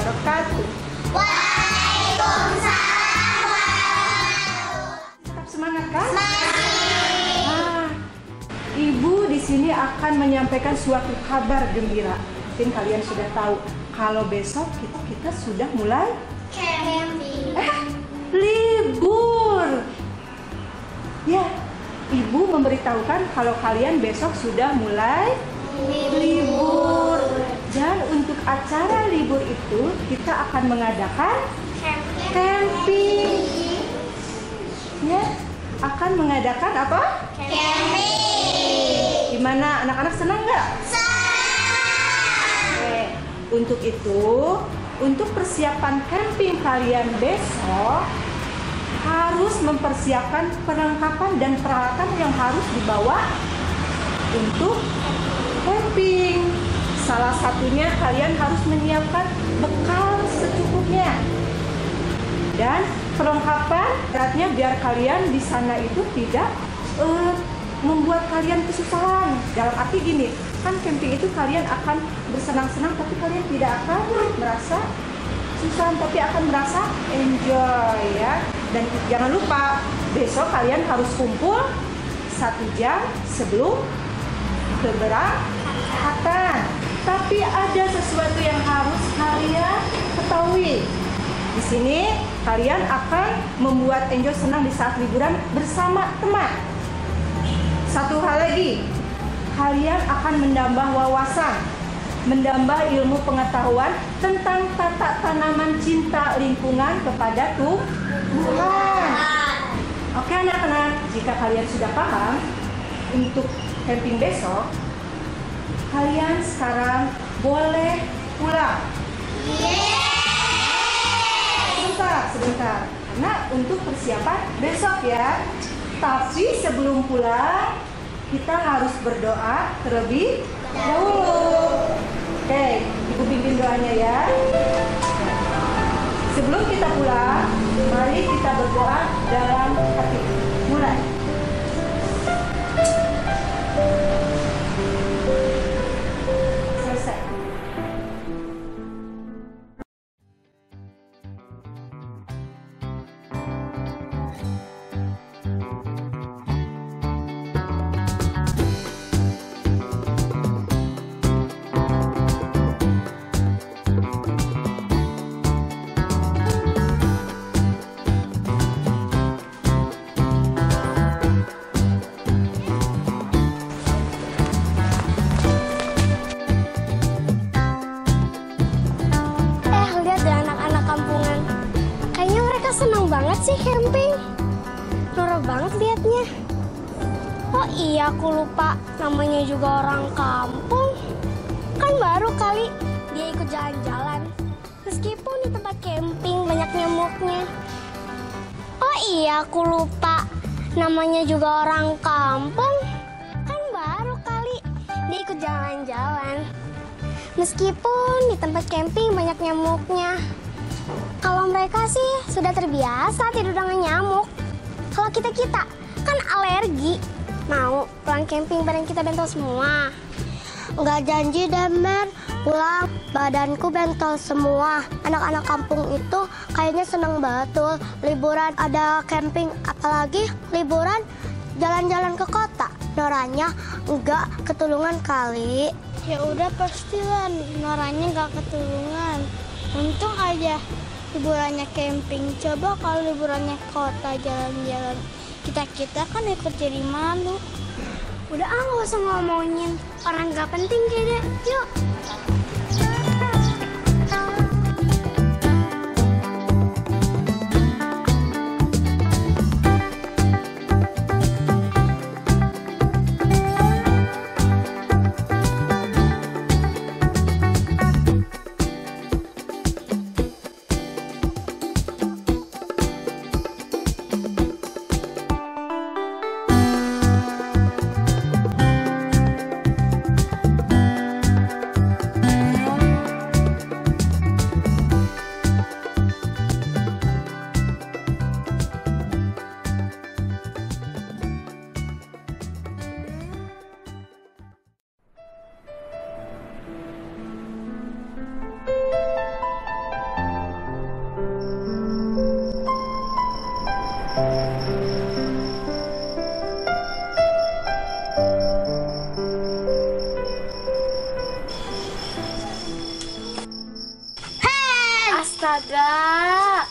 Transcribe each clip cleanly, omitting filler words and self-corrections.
wabarakatuh. Tetap semangat kan? Nah, Ibu di sini akan menyampaikan suatu kabar gembira. Mungkin kalian sudah tahu kalau besok kita sudah mulai Camping. libur. Ya, Ibu memberitahukan kalau kalian besok sudah mulai libur. Dan untuk acara libur itu kita akan mengadakan camping. Ya, akan mengadakan apa? Camping. Gimana, anak-anak senang nggak? Untuk itu, untuk persiapan camping kalian besok harus mempersiapkan perlengkapan dan peralatan yang harus dibawa untuk camping. Salah satunya kalian harus menyiapkan bekal secukupnya. Dan perlengkapan beratnya biar kalian di sana itu tidak membuat kalian kesusahan. Dalam arti gini, kan camping itu kalian akan bersenang-senang, tapi kalian tidak akan merasa susah, tapi akan merasa enjoy ya. Dan jangan lupa besok kalian harus kumpul 1 jam sebelum keberangkatan. Tapi ada sesuatu yang harus kalian ketahui. Di sini kalian akan membuat enjoy senang di saat liburan bersama teman. Satu hal lagi, kalian akan menambah wawasan, menambah ilmu pengetahuan tentang tata tanaman cinta lingkungan kepada Tuhan. Oke anak-anak, jika kalian sudah paham untuk camping besok, kalian sekarang boleh pulang. Sebentar, karena untuk persiapan besok ya. Tapi sebelum pulang, kita harus berdoa terlebih dahulu. Oke, Ibu pimpin doanya ya. Sebelum kita pulang, mari kita berdoa dalam hati. Mulai. Selesai. Senang banget sih camping. Norak banget liatnya. Oh iya, aku lupa, namanya juga orang kampung. Kan baru kali dia ikut jalan-jalan. Meskipun di tempat camping banyak nyamuknya. Oh iya, aku lupa, namanya juga orang kampung. Kan baru kali dia ikut jalan-jalan. Meskipun di tempat camping banyak nyamuknya. Kalau mereka sih sudah terbiasa tidur dengan nyamuk. Kalau kita kan alergi. Mau pulang camping badan kita bentol semua. Nggak janji deh, Mer. Pulang badanku bentol semua. Anak-anak kampung itu kayaknya seneng banget tuh liburan ada camping. Apalagi liburan jalan-jalan ke kota. Noranya nggak ketulungan kali. Ya udah pastilah Noranya nggak ketulungan. Untung aja liburannya camping. Coba kalau liburannya kota jalan-jalan, kita kan ikut jadi malu. Udah nggak usah ngomongin orang nggak penting kayaknya. Yuk. Astaga.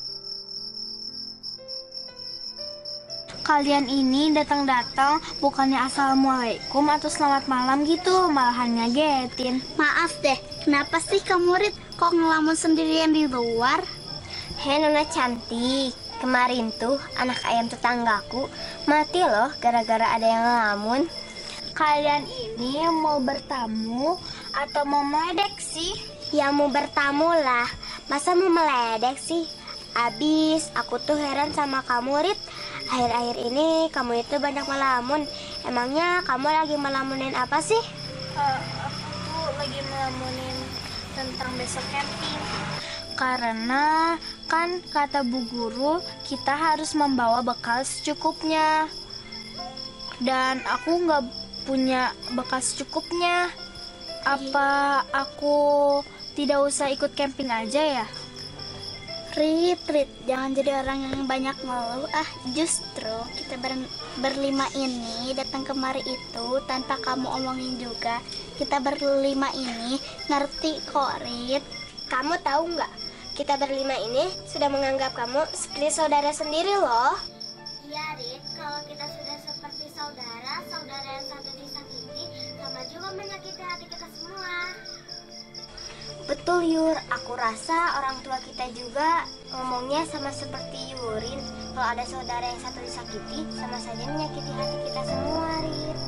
Kalian ini datang-datang bukannya assalamualaikum atau selamat malam gitu, malahan ngagetin. Maaf deh, kenapa sih kamu Rit? Kok ngelamun sendirian di luar? Hei Nona cantik, kemarin tuh anak ayam tetanggaku mati loh gara-gara ada yang ngelamun. Kalian ini mau bertamu atau mau meledek sih? Ya mau bertamu lah, masa mau meledek sih? Abis, aku tuh heran sama kamu Rit. Akhir-akhir ini kamu itu banyak melamun. Emangnya kamu lagi melamunin apa sih? Aku tuh lagi melamunin tentang besok camping. Karena kan kata Bu Guru kita harus membawa bekal secukupnya. Dan aku nggak punya bekal secukupnya. Apa aku tidak usah ikut camping aja ya? Rit, jangan jadi orang yang banyak ngeluh. Justru kita berlima ini datang kemari itu tanpa kamu omongin juga. Kita berlima ini ngerti kok, Rit. Kamu tahu nggak? Kita berlima ini sudah menganggap kamu seperti saudara sendiri loh. Iya, Rit. Kalau kita sudah seperti saudara yang satu disakiti, sama juga menyakiti hati kita semua. Betul Yur, aku rasa orang tua kita juga ngomongnya sama seperti Yurin. Kalau ada saudara yang satu disakiti, sama saja menyakiti hati kita semua, Rit.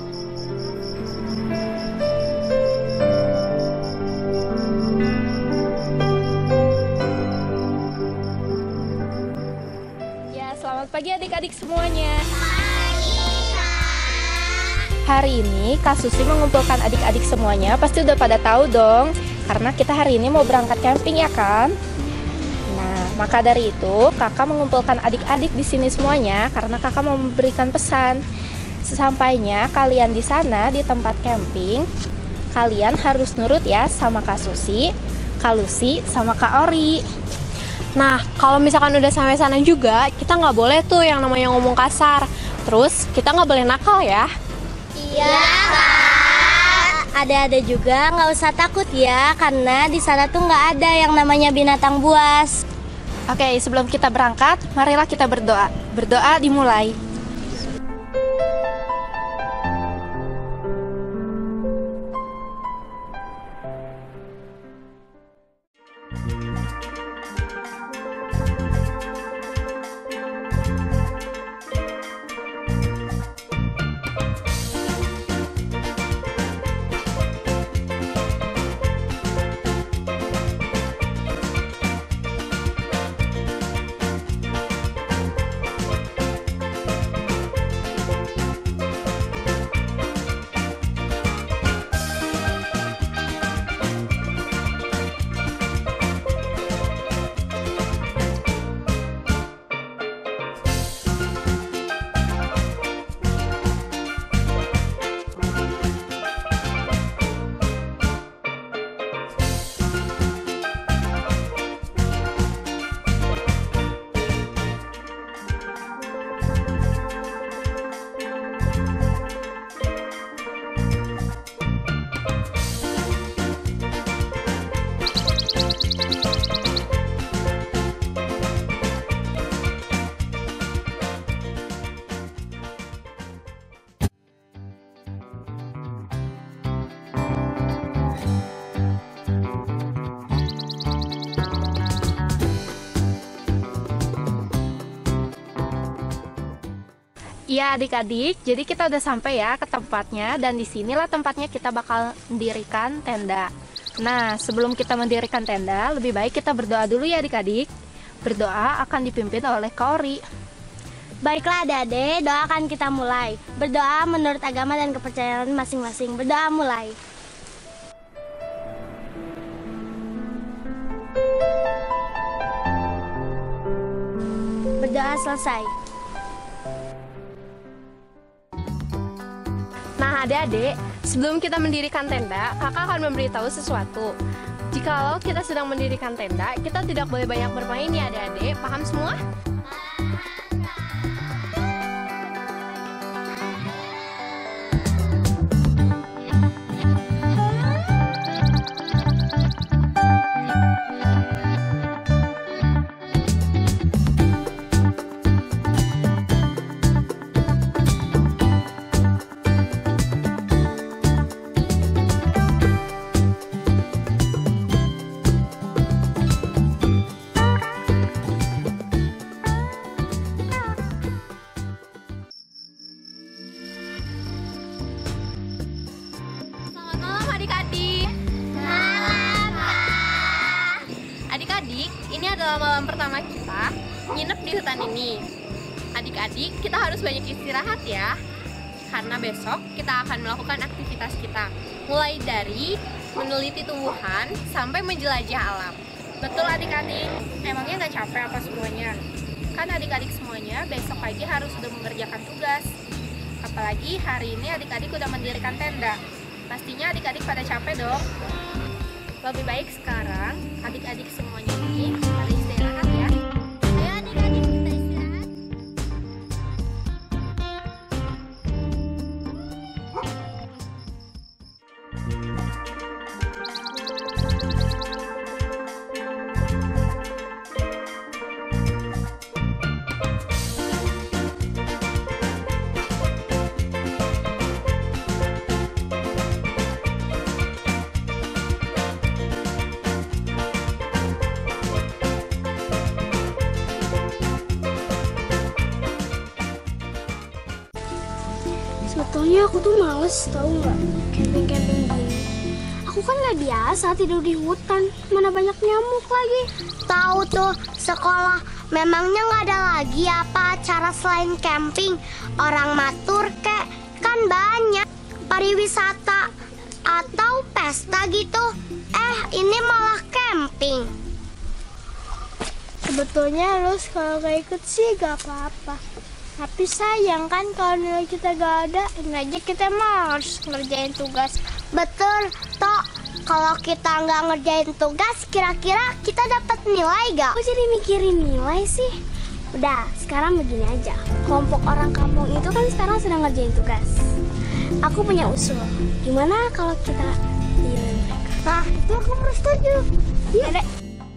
Ya, selamat pagi adik-adik semuanya. Hari ini Kak Susi mengumpulkan adik-adik semuanya. Pasti udah pada tahu dong, karena kita hari ini mau berangkat camping ya kan? Nah, maka dari itu kakak mengumpulkan adik-adik di sini semuanya karena kakak mau memberikan pesan. Sesampainya kalian di sana di tempat camping, kalian harus nurut ya sama Kak Susi, Kak Lucy, sama Kak Ori. Nah, kalau misalkan udah sampai sana juga, kita nggak boleh tuh yang namanya ngomong kasar. Terus kita nggak boleh nakal ya. Iya Kak. Ada juga nggak usah takut ya, karena di sana tuh nggak ada yang namanya binatang buas. Oke, sebelum kita berangkat, marilah kita berdoa. Berdoa dimulai. Iya adik-adik, jadi kita udah sampai ya ke tempatnya, dan disinilah tempatnya kita bakal mendirikan tenda. Nah, sebelum kita mendirikan tenda, lebih baik kita berdoa dulu ya adik-adik. Berdoa akan dipimpin oleh Kak Ori. Baiklah adik-adik, doa akan kita mulai. Berdoa menurut agama dan kepercayaan masing-masing. Berdoa mulai. Berdoa selesai. Nah adik-adik, sebelum kita mendirikan tenda, kakak akan memberitahu sesuatu. Jikalau kita sedang mendirikan tenda, kita tidak boleh banyak bermain ya adik-adik. Paham semua? Adik-adik, ini adalah malam pertama kita nginep di hutan ini. Adik-adik, kita harus banyak istirahat ya, karena besok kita akan melakukan aktivitas kita, mulai dari meneliti tumbuhan sampai menjelajah alam. Betul adik-adik? Emangnya nggak capek apa semuanya? Kan adik-adik semuanya besok pagi harus sudah mengerjakan tugas. Apalagi hari ini adik-adik udah mendirikan tenda. Pastinya adik-adik pada capek dong. Lebih baik sekarang adik-adik semuanya ini pada istirahat ya. Ayo adik-adik kita istirahat. Sebetulnya aku tuh males, tahu nggak, camping-camping gini. Aku kan nggak biasa tidur di hutan, mana banyak nyamuk lagi. Tahu tuh, sekolah memangnya nggak ada lagi apa acara selain camping? Orang matur kek, kan banyak pariwisata atau pesta gitu. Ini malah camping. Sebetulnya Lus kalau nggak ikut sih gak apa-apa. Tapi sayang kan kalau nilai kita gak ada, ini aja kita harus ngerjain tugas. Betul, Tok. Kalau kita nggak ngerjain tugas, kira-kira kita dapat nilai gak? Aku jadi mikirin nilai sih. Udah, sekarang begini aja. Kelompok orang kampung itu kan sekarang sedang ngerjain tugas. Aku punya usul. Gimana kalau kita tiurin mereka? Nah, itu aku harus setuju. Yuk. Dek.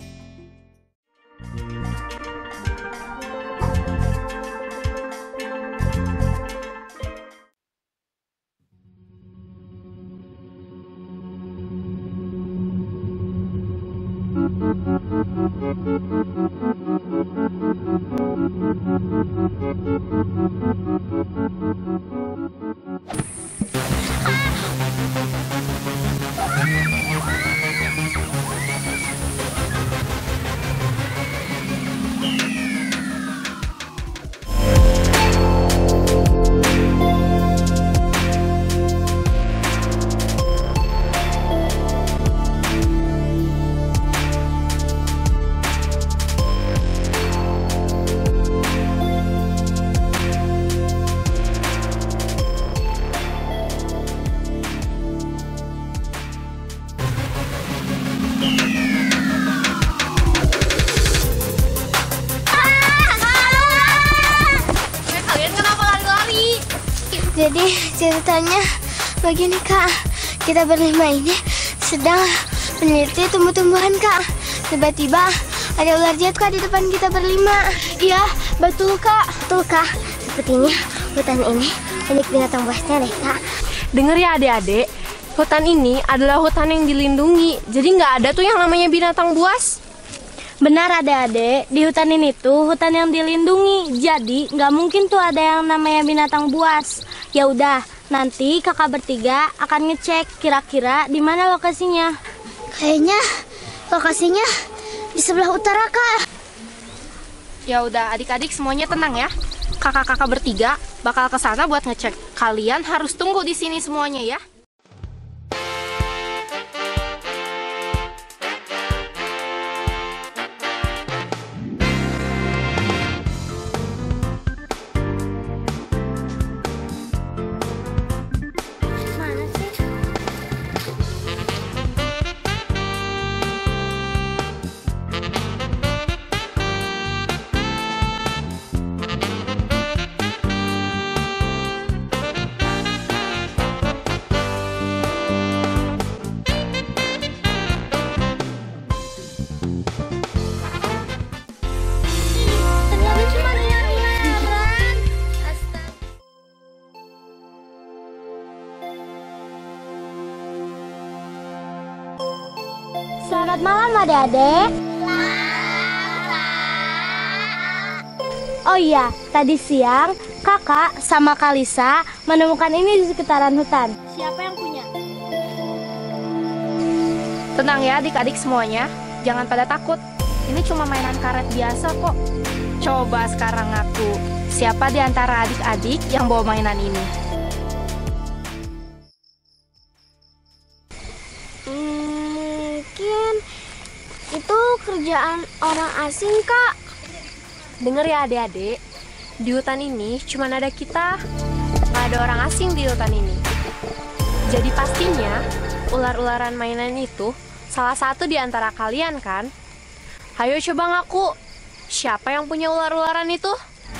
Jadi ceritanya begini Kak, kita berlima ini sedang meneliti tumbuh-tumbuhan Kak. Tiba-tiba ada ular jahat Kak di depan kita berlima. Iya, betul Kak. Betul Kak, sepertinya hutan ini banyak binatang buasnya deh Kak. Dengar ya adik-adik, hutan ini adalah hutan yang dilindungi. Jadi nggak ada tuh yang namanya binatang buas. Benar adik-adik, di hutan ini tuh hutan yang dilindungi. Jadi nggak mungkin tuh ada yang namanya binatang buas. Ya udah, nanti kakak bertiga akan ngecek kira-kira di mana lokasinya. Kayaknya lokasinya di sebelah utara Kak. Ya udah adik-adik semuanya tenang ya. Kakak-kakak bertiga bakal ke sana buat ngecek. Kalian harus tunggu di sini semuanya ya. Mana sih? Ternyata cuma lihat-lihat. Astaga. Selamat malam adik-adik. Oh iya, tadi siang kakak sama Kalisa menemukan ini di sekitaran hutan. Siapa yang punya? Tenang ya adik-adik semuanya, jangan pada takut. Ini cuma mainan karet biasa kok. Coba sekarang ngaku, siapa di antara adik-adik yang bawa mainan ini? Mungkin itu kerjaan orang asing, Kak. Dengar ya adik-adik, di hutan ini cuma ada kita. Nggak ada orang asing di hutan ini. Jadi pastinya ular-ularan mainan itu salah satu di antara kalian kan? Ayo coba ngaku, siapa yang punya ular-ularan itu?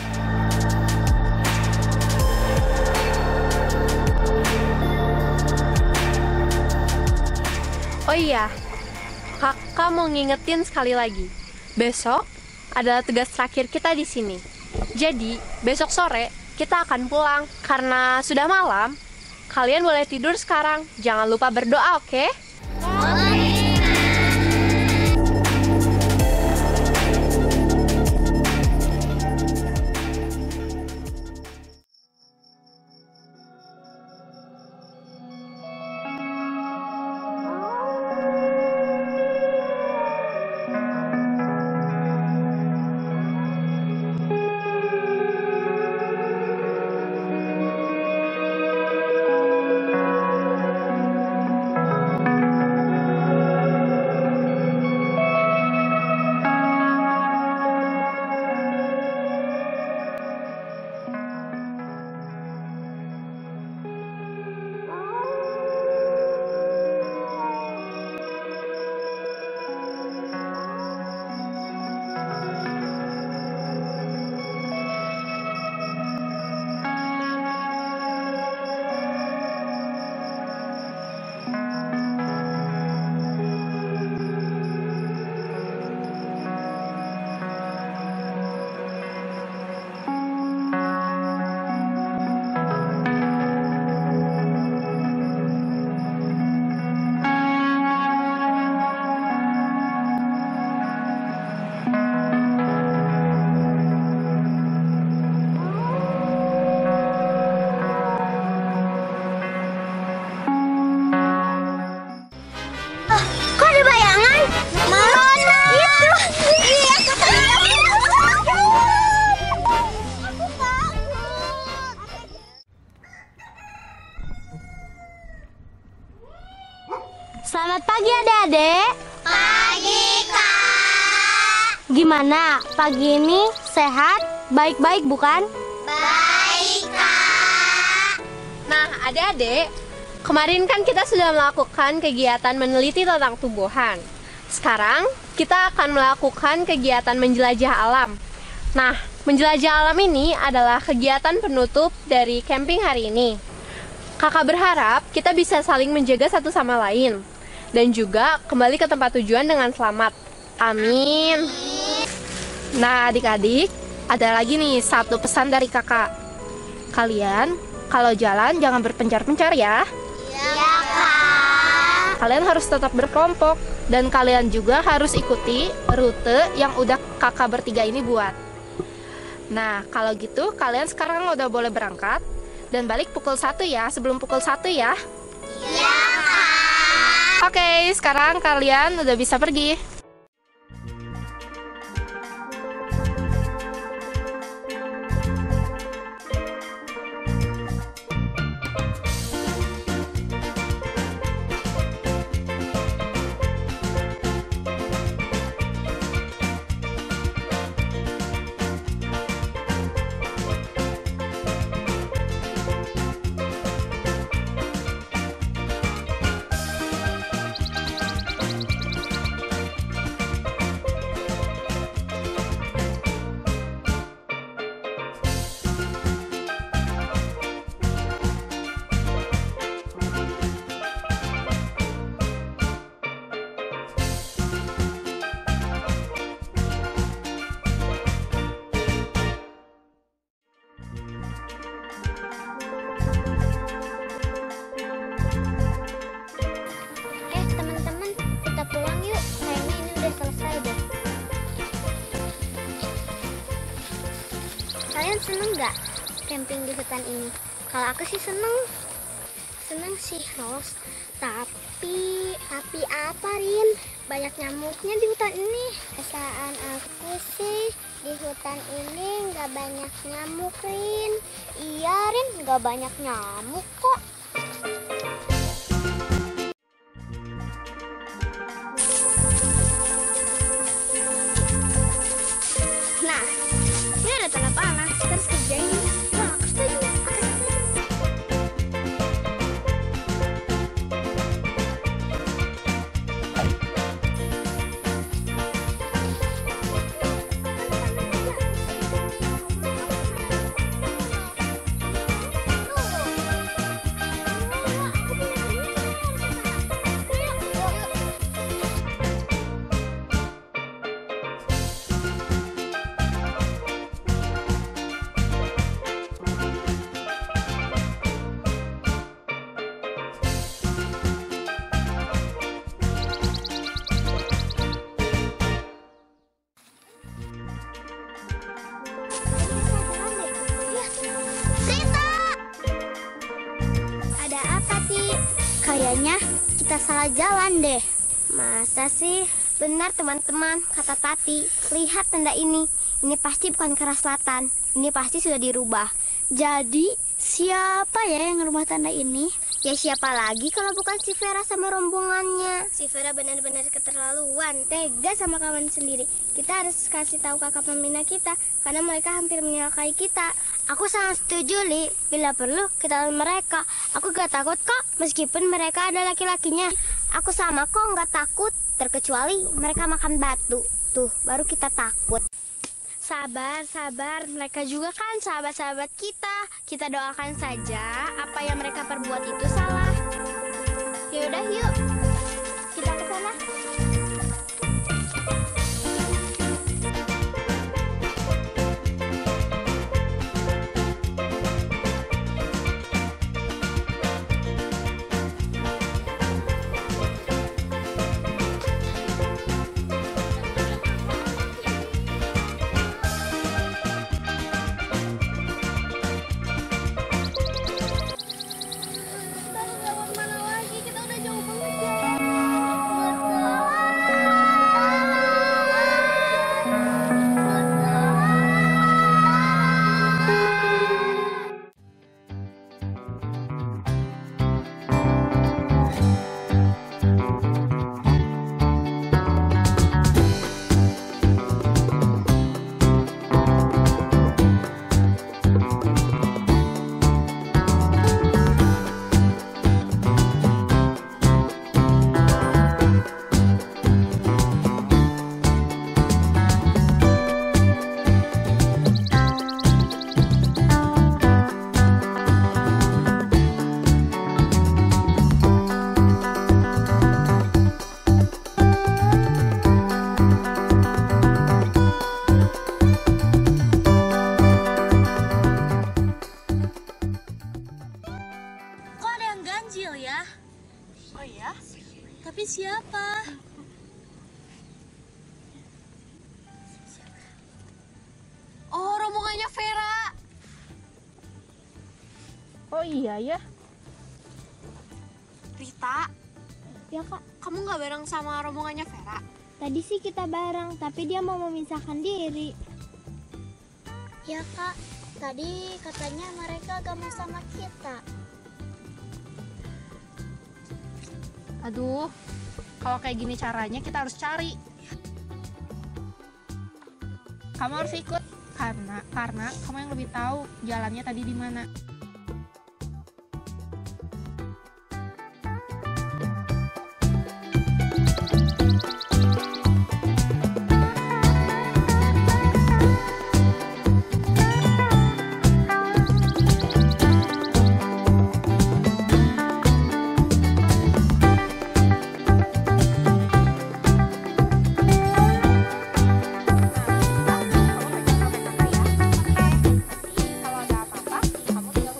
Oh iya, kakak mau ngingetin sekali lagi. Besok adalah tugas terakhir kita di sini. Jadi, besok sore kita akan pulang. Karena sudah malam, kalian boleh tidur sekarang. Jangan lupa berdoa, oke? Kok ada bayangan? Mana? Itu. Iya, aku takut. Selamat pagi adik-adik. Pagi, Kak. Gimana? Pagi ini sehat? Baik-baik bukan? Baik, Kak. Nah, adik-adik, kemarin kan kita sudah melakukan kegiatan meneliti tentang tumbuhan. Sekarang kita akan melakukan kegiatan menjelajah alam. Nah, menjelajah alam ini adalah kegiatan penutup dari camping hari ini. Kakak berharap kita bisa saling menjaga satu sama lain dan juga kembali ke tempat tujuan dengan selamat. Amin. Nah, adik-adik, ada lagi nih satu pesan dari kakak. Kalian kalau jalan jangan berpencar-pencar ya. Ya, Kak. Kalian harus tetap berkelompok dan kalian juga harus ikuti rute yang udah kakak bertiga ini buat. Nah, kalau gitu kalian sekarang udah boleh berangkat dan balik pukul 1 ya, sebelum pukul 1 ya. Ya, Kak. Oke, sekarang kalian udah bisa pergi. Teman-teman, kita pulang yuk. Kayaknya ini udah selesai deh. Kalian seneng nggak camping di hutan ini? Kalau aku sih seneng. Seneng sih, Ros. Tapi apa, Rin? banyak nyamuknya di hutan ini? Perasaan aku sih di hutan ini nggak banyak nyamuk, Rin. Iya, Rin, nggak banyak nyamuk kok. Nah, ini ada tanda panah. Kita harus kerjain. Nah, aku setuju. Kayaknya kita salah jalan deh. Masa sih? Benar teman-teman, kata Tati. Lihat tanda ini. Ini pasti bukan ke arah selatan. Ini pasti sudah dirubah. Jadi siapa ya yang ngerubah tanda ini? Ya siapa lagi kalau bukan si Vera sama rombongannya. Si Vera benar-benar keterlaluan, tega sama kawan sendiri. Kita harus kasih tahu kakak pembina kita karena mereka hampir menyalakai kita. Aku sangat setuju, Li. Bila perlu kita lawan mereka. Aku gak takut kok, meskipun mereka ada laki-lakinya. Aku sama kok gak takut, terkecuali mereka makan batu. Tuh, baru kita takut. Sabar, sabar. Mereka juga kan sahabat-sahabat kita. Kita doakan saja apa yang mereka perbuat itu salah. Yaudah, yuk. Kita ke sana. Tapi siapa? Oh, rombongannya Vera. Oh iya ya. Rita, Ya kak, kamu nggak bareng sama rombongannya Vera? tadi sih kita bareng, tapi dia mau memisahkan diri. Ya kak, tadi katanya mereka gak mau sama kita. Aduh, kalau kayak gini caranya kita harus cari. Kamu harus ikut karena kamu yang lebih tahu jalannya tadi di mana. Kalau ada apa-apa, kamu tinggal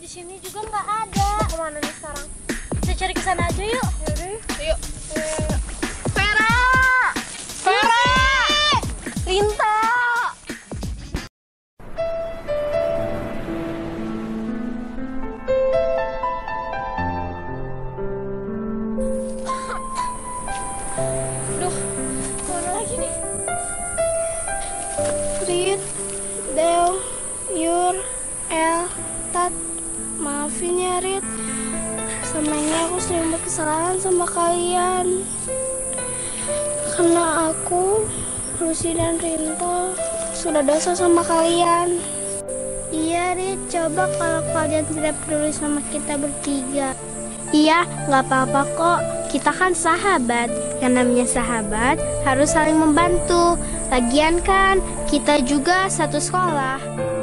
sini juga nggak ada. Kemana nih sekarang? Kita cari ke sana aja yuk. Yaudah, yuk. Vera! Vera! Rinta! Duh, mana lagi nih? Rit, Del, Yur, El, Tat, maafin ya Rit. Selama ini aku sering berkesalahan sama kalian. Karena aku, Lucy dan Rinto sudah dosa sama kalian. Iya Rit, coba kalau kalian tidak peduli sama kita bertiga. Iya, nggak apa-apa kok. Kita kan sahabat. Yang namanya sahabat harus saling membantu. Lagian kan kita juga satu sekolah.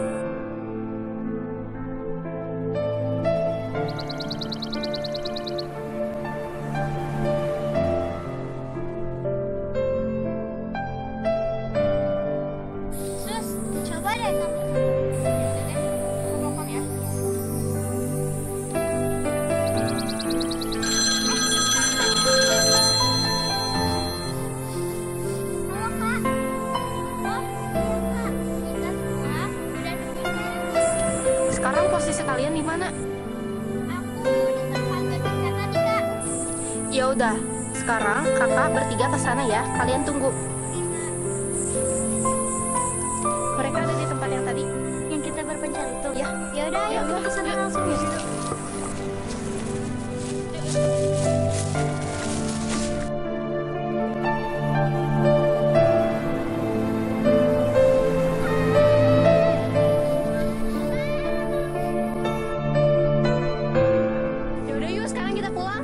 Sus, coba deh kamu. Sekarang posisi kalian di mana? Ya udah, sekarang kakak bertiga ke sana ya. Kalian tunggu. Mereka ada di tempat yang tadi. Yang kita berpencar itu. Ya, Ya udah, ayo kita ke sana langsung ya. ya udah yuk sekarang kita pulang.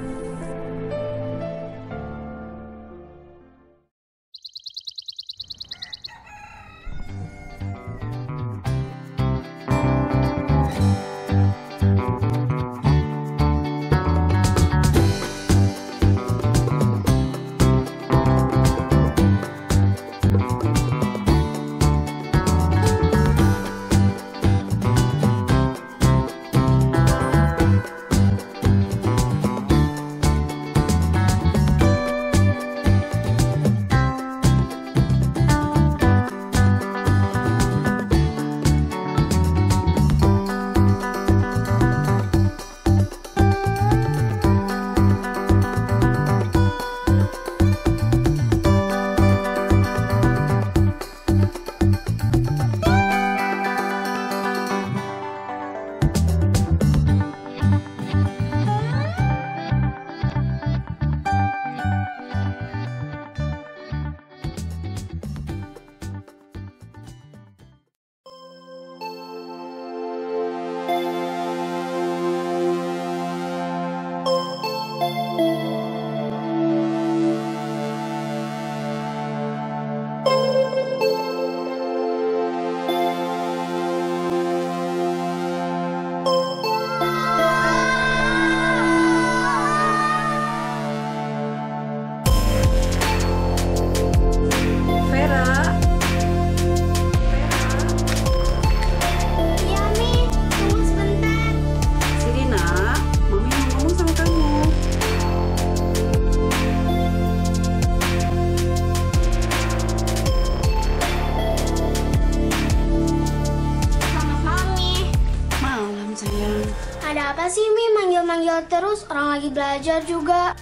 Ada apa sih Mi manggil-manggil terus? Orang lagi belajar juga.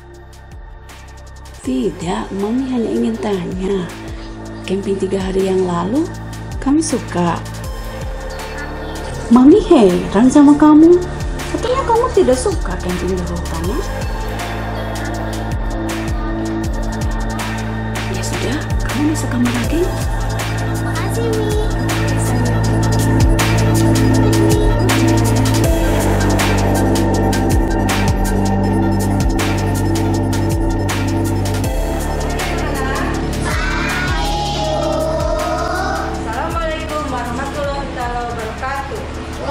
Tidak, Mami hanya ingin tanya. Camping 3 hari yang lalu, kami suka. Mami heran sama kamu. Katanya kamu tidak suka camping di hutan, ya? Ya sudah, kamu masuk kamar lagi. Makasih Mi. Assalamualaikum warahmatullahi wabarakatuh.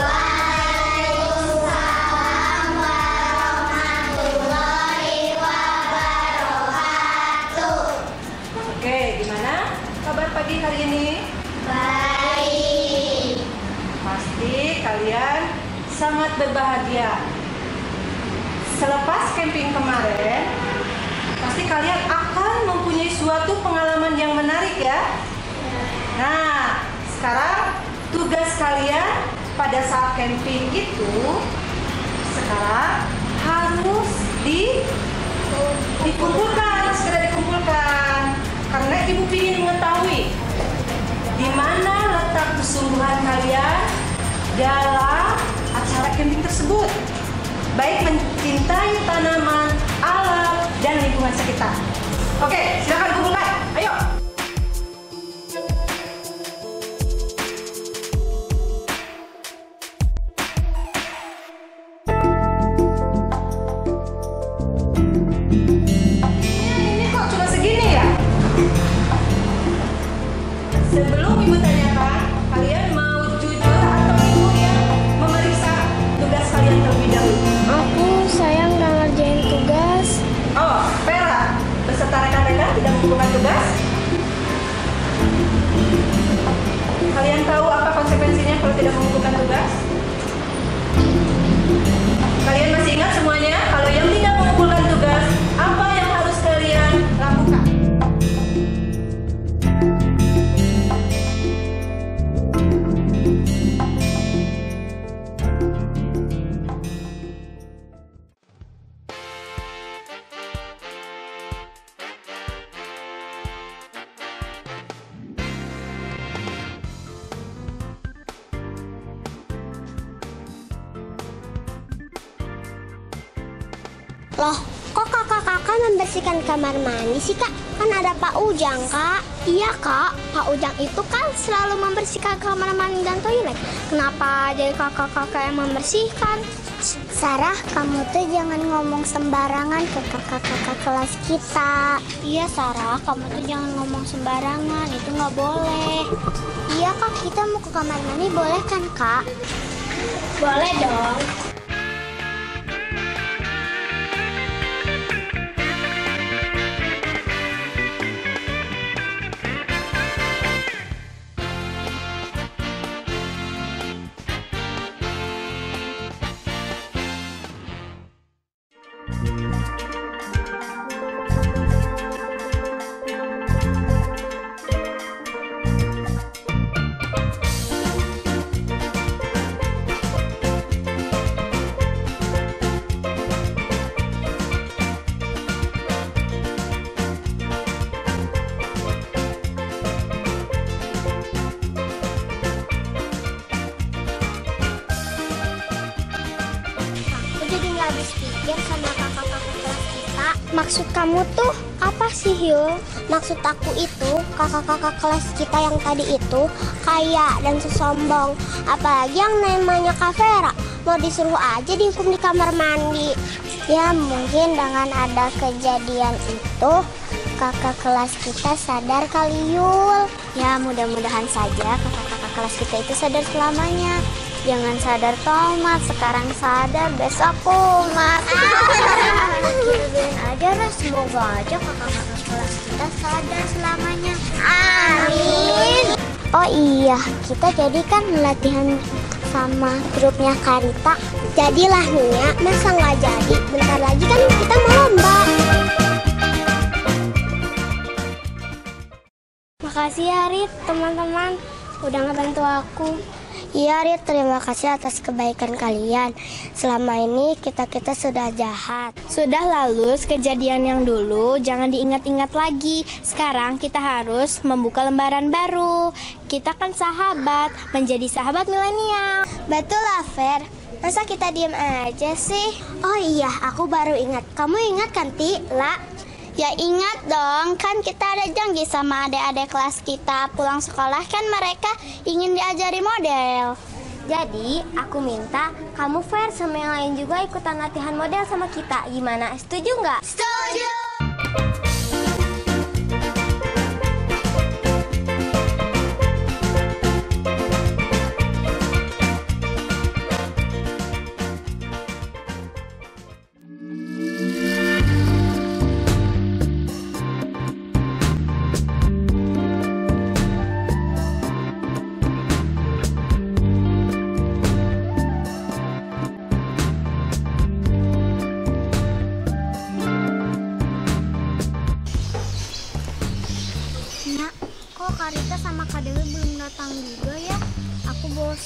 Oke, gimana kabar pagi hari ini? Baik. Pasti kalian sangat berbahagia. Selepas camping kemarin, pasti kalian akan mempunyai suatu pengalaman yang menarik ya. Nah, sekarang tugas kalian pada saat camping itu sekarang harus dikumpulkan, segera dikumpulkan. Karena ibu ingin mengetahui di mana letak kesungguhan kalian dalam acara camping tersebut. Baik mencintai tanaman, alam, dan lingkungan sekitar. Oke, silakan kumpulkan. Ayo. Ini kok cuma segini ya? Sebelum ibu tanyakan, kalian mau jujur atau ibu yang memeriksa tugas kalian terlebih dahulu? Aku sayang nggak ngerjain tugas. Oh, Vera, beserta rekan-rekan tidak mengumpulkan tugas? Kalian tahu apa konsekuensinya kalau tidak mengumpulkan tugas? Kalian masih ingat semuanya? Kalau yang tidak mengumpulkan tugas, apa yang harus kalian lakukan? Loh, kok kakak-kakak membersihkan kamar mandi sih, Kak? Kan ada Pak Ujang, Kak. Iya, Kak. Pak Ujang itu kan selalu membersihkan kamar mandi dan toilet. Kenapa jadi kakak-kakak yang membersihkan? Sarah, kamu tuh jangan ngomong sembarangan ke kakak-kakak kelas kita. Iya, Sarah, kamu tuh jangan ngomong sembarangan. Itu nggak boleh. Iya, Kak. Kita mau ke kamar mandi, boleh kan, Kak? Boleh dong. Maksud kamu tuh apa sih, Yul? Maksud aku itu kakak-kakak kelas kita yang tadi itu kaya dan sesombong. Apalagi yang namanya Kak Vera, mau disuruh aja dihukum di kamar mandi. Ya mungkin dengan ada kejadian itu kakak kelas kita sadar kali, Yul. Ya mudah-mudahan saja kakak-kakak kelas kita itu sadar selamanya. Jangan sadar tomat, sekarang sadar, besok kumat. Kirain aja lah, semoga aja kakak-kakak kelas kita sadar selamanya. Amin. Oh iya, kita jadi kan latihan sama grupnya Karita. Jadilah Nia, masa nggak jadi? Bentar lagi kan kita mau lomba. Makasih ya Rit, teman-teman udah ngebantu aku. Iya Rit, terima kasih atas kebaikan kalian. Selama ini kita sudah jahat. Sudah lalu kejadian yang dulu jangan diingat-ingat lagi. Sekarang kita harus membuka lembaran baru. Kita kan sahabat, menjadi sahabat milenial. Betul lah Fer. Masa kita diam aja sih? Oh iya, aku baru ingat. Kamu ingat kan Ti? La? Ya ingat dong, kan kita ada janji sama adik-adik kelas kita. Pulang sekolah kan mereka ingin diajari model. Jadi aku minta kamu Fer sama yang lain juga ikutan latihan model sama kita. Gimana? Setuju nggak? Setuju!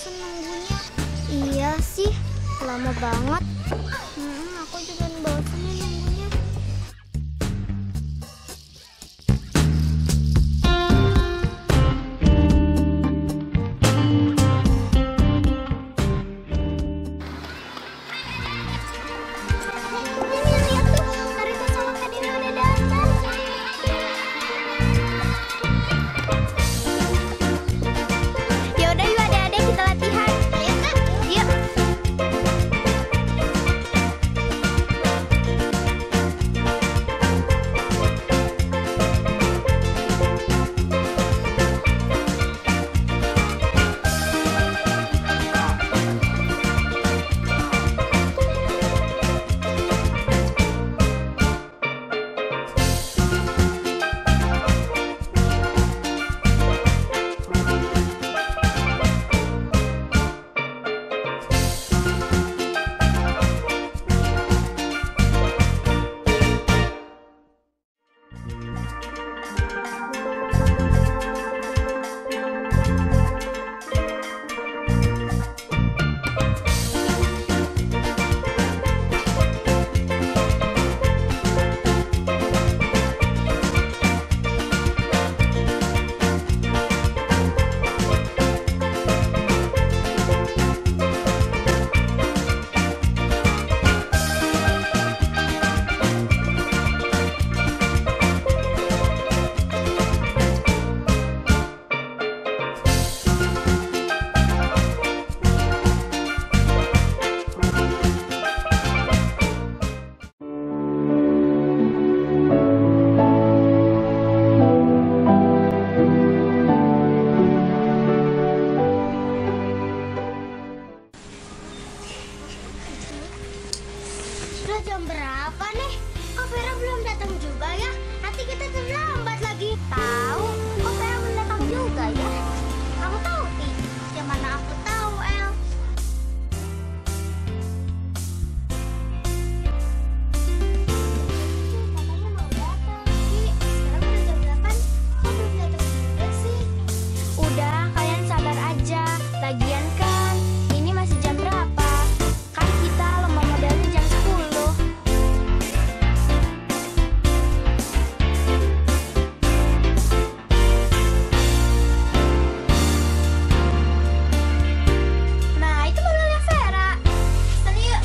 bosen nunggunya. Iya sih, lama banget. Aku juga bosen nih nunggunya. Sudah jam berapa nih? Kok Vera belum datang juga ya? Nanti kita terlambat lagi. Tahu? Kok Vera belum datang juga ya? Kamu tahu, Ti? Yang mana aku tahu, El? Katanya mau datang, Ti. Sekarang udah jam 8. Kok belum datang juga sih? Udah, kalian sabar aja. Lagian kan, ini masih jam berapa? Kan kita lomba modelnya jam 10. Nah, itu modelnya Vera. Sana yuk.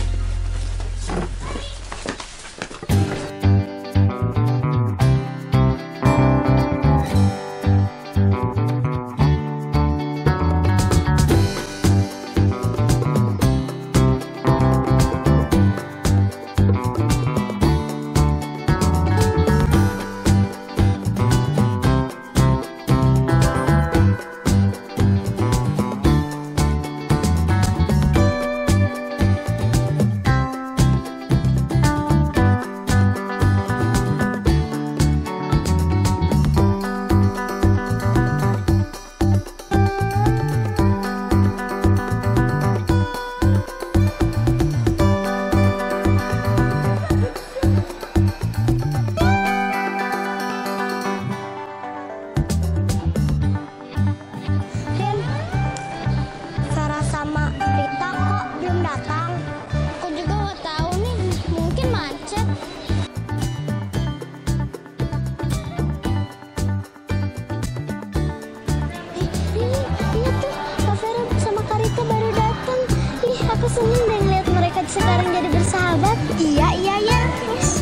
Rin, Vera sama Rita kok belum datang? Aku juga nggak tahu nih, mungkin macet. Lihat tuh, Kak Vera sama Kak Rita baru datang. Ih, aku seneng deh ngeliat mereka sekarang jadi bersahabat. Iya, ya. Terus.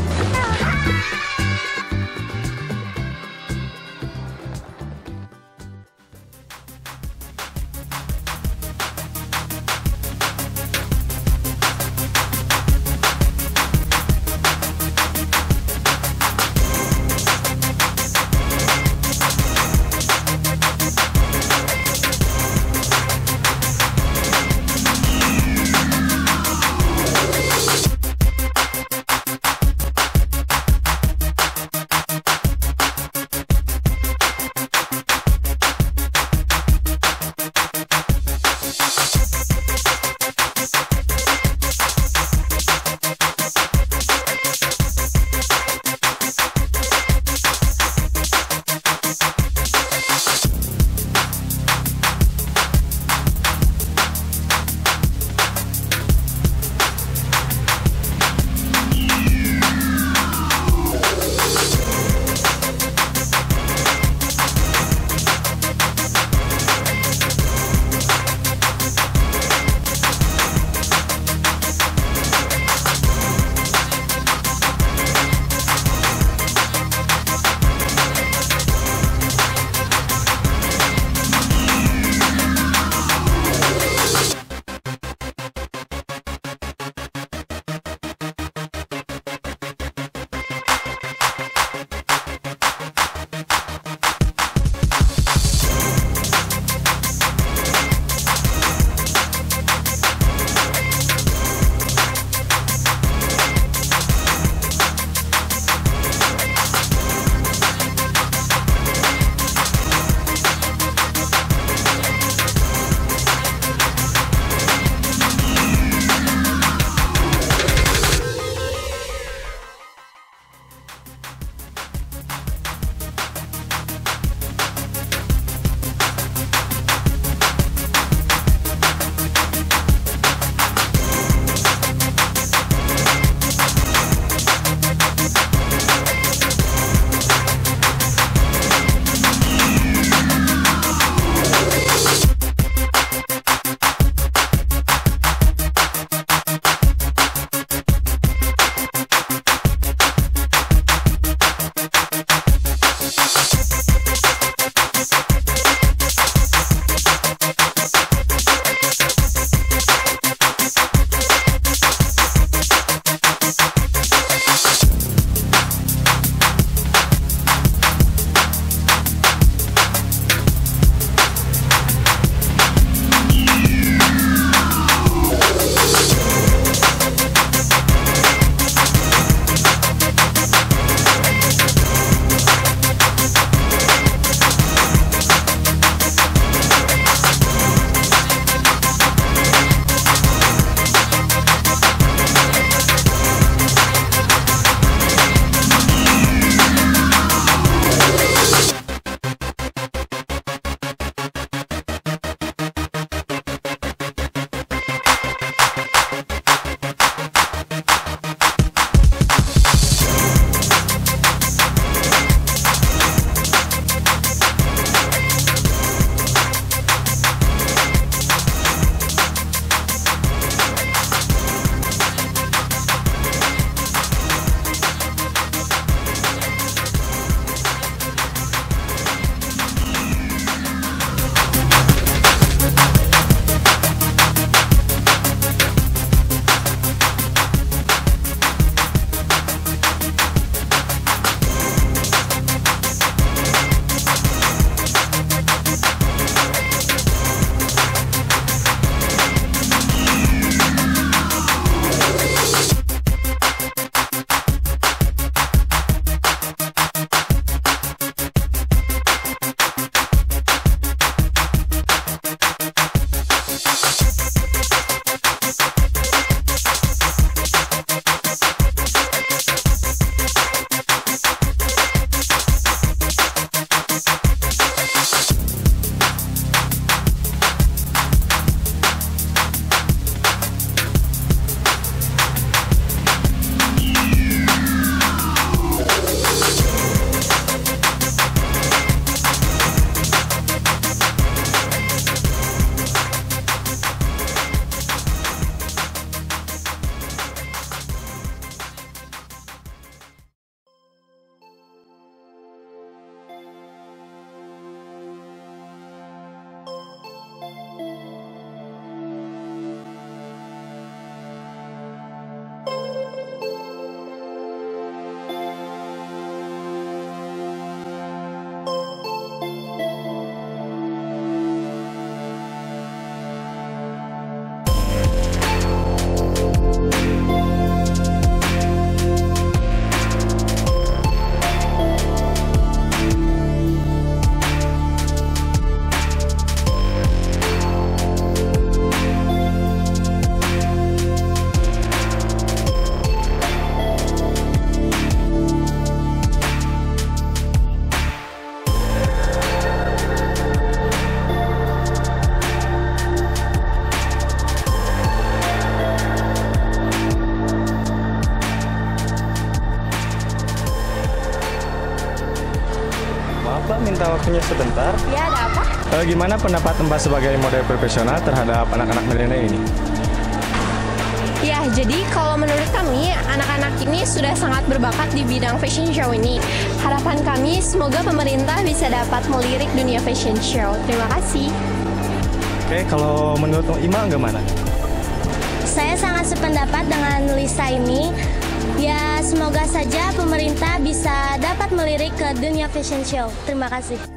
waktunya sebentar. Ya, ada apa? Gimana pendapat Mbak sebagai model profesional terhadap anak-anak milenial ini? Ya, jadi kalau menurut kami, anak-anak ini sudah sangat berbakat di bidang fashion show ini. Harapan kami semoga pemerintah bisa dapat melirik dunia fashion show. Terima kasih. Oke, kalau menurut Ima gimana? Saya sangat sependapat dengan Lisa ini. Ya, semoga saja pemerintah bisa dapat melirik ke dunia fashion show. Terima kasih.